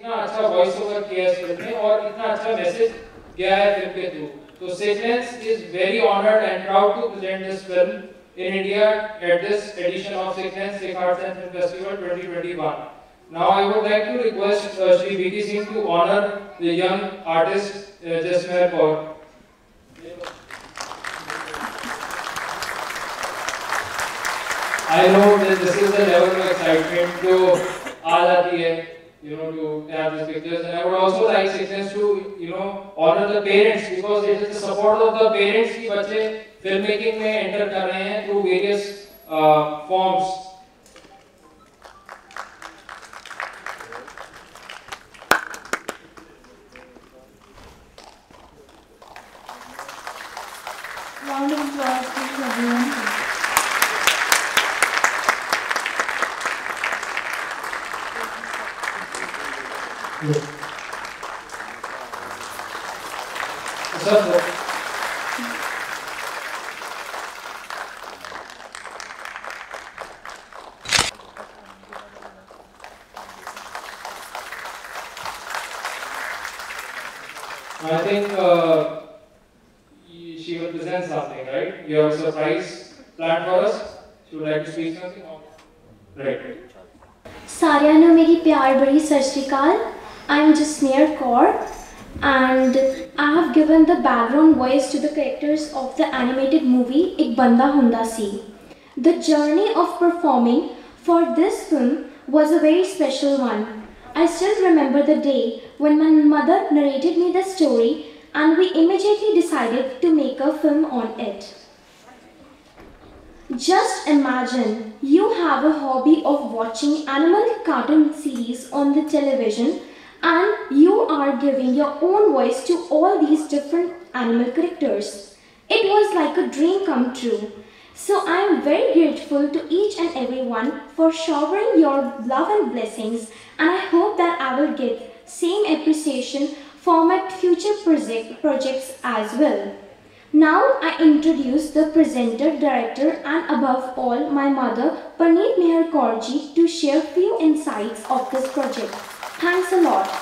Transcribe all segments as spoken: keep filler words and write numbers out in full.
इतना अच्छा voice over किया है फिल्म में और इतना अच्छा मैसेज गया है फिल्म के through. So Sickness is very honored and proud to present this film in India at this edition of Sickness Sikh Arts and Film Festival twenty twenty-one. Now I would like to request uh, Shri V K Singh to honor the young artist uh, Jasmeer Kaur. I know that this is the level of excitement जो आ जाती है, you know, to have these pictures, and I would also like Sickness to, you know, honor the parents because it is the support of the parents कि बच्चे filmmaking में enter कर रहे हैं through various uh, forms. Round of applause, please, everyone. Sir, I think uh, she will present something, right? You have a surprise planned for us. She would like to speak something. Right. सारियां नूं मेरी प्यार भरी सत श्री अकाल. I am Jasmeer Kaur and I have given the background voice to the characters of the animated movie Ek Banda Hunda Si. The journey of performing for this film was a very special one. I still remember the day when my mother narrated me the story and we immediately decided to make a film on it. Just imagine you have a hobby of watching animal cartoon series on the television and you are giving your own voice to all these different animal characters. It was like a dream come true. So I am very grateful to each and everyone for showering your love and blessings, and I hope that I will get same appreciation for my future project, projects as well. Now I introduce the presenter, director and above all my mother Parneet Meher Kaur ji to share few insights of this project. Thanks a lot.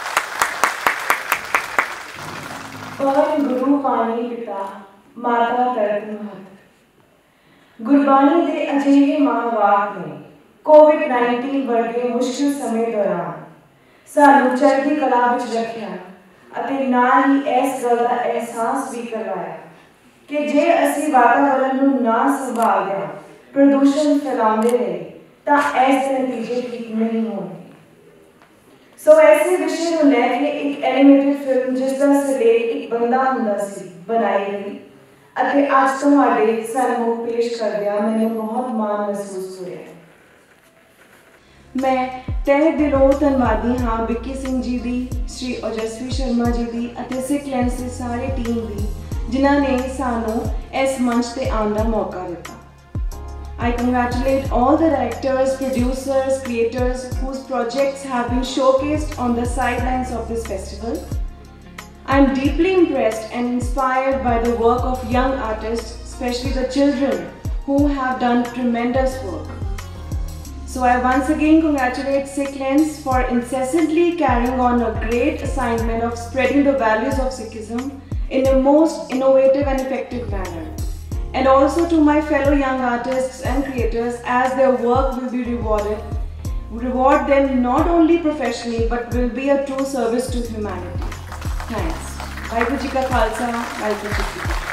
पवन गुरु वाणी पिता माता तरत महत गुरबानी ਦੇ ਅਜਿਹੇ ਮਹਾਂਵਾਕ ਨੇ Covid nineteen ਵਰਗੇ ਮੁਸ਼ਕਿਲ ਸਮੇਂ ਦੌਰਾਨ ਸਾਨੂੰ ਚੜ੍ਹਦੀ ਕਲਾ ਵਿੱਚ ਰੱਖਿਆ ਅਤੇ ਨਾਲ ਹੀ ਇਸ ਗੱਲ ਦਾ ਅਹਿਸਾਸ ਵੀ ਕਰਵਾਇਆ ਕਿ ਜੇ ਅਸੀਂ ਵਾਤਾਵਰਣ ਨੂੰ ਨਾ ਸੰਭਾਲਦੇ ਪ੍ਰਦੂਸ਼ਣ ਫੈਲਾਉਂਦੇ ਰਹੇ ਤਾਂ ਇਸ ਦੇ ਨਤੀਜੇ ਠੀਕ ਨਹੀਂ ਹੋਣਗੇ। ਸੋ ਐਸੇ ਵਿਸ਼ੇ ਨੂੰ ਲੈ ਕੇ ਇੱਕ ਐਨੀਮੇਟਡ ਫਿਲਮ ਜਿਸ ਦਾ ਸਿਰਲੇਖ ਇੱਕ ਬੰਦਾ ਹੁੰਦਾ ਸੀ ਬਣਾਈ ਗਈ ਅਤੇ ਅੱਜ ਤੁਹਾਡੇ ਸਾਹਮਣੇ ਪੇਸ਼ ਕਰਦਿਆਂ ਮੈਨੂੰ ਬਹੁਤ ਮਾਣ ਮਹਿਸੂਸ ਹੋਇਆ। ਮੈਂ ਤਹਿ ਦਿਲੋਂ ਧੰਨਵਾਦੀ ਹਾਂ ਵਿੱਕੀ ਸਿੰਘ ਜੀ ਦੀ, ਸ਼੍ਰੀ ਓਜਸਵੀ ਸ਼ਰਮਾ ਜੀ ਦੀ ਅਤੇ ਸਿੱਖ ਲੈਂਸ ਦੇ ਸਾਰੇ ਟੀਮ ਦੀ ਜਿਨ੍ਹਾਂ ਨੇ ਸਾਨੂੰ ਇਸ ਮੰਚ ਤੇ ਆਉਣ ਦਾ ਮੌਕਾ ਦਿੱਤਾ। I congratulate all the directors, producers, creators whose projects have been showcased on the sidelines of this festival. I am deeply impressed and inspired by the work of young artists, especially the children who have done tremendous work. So I once again congratulate Sikh Lens for incessantly carrying on a great assignment of spreading the values of Sikhism in a most innovative and effective manner. And also to my fellow young artists and creators, as their work will be rewarded, reward them not only professionally but will be a true service to humanity. Thanks. Vaheguru Ji Ka Khalsa, Vaheguru Ji Ki Fateh.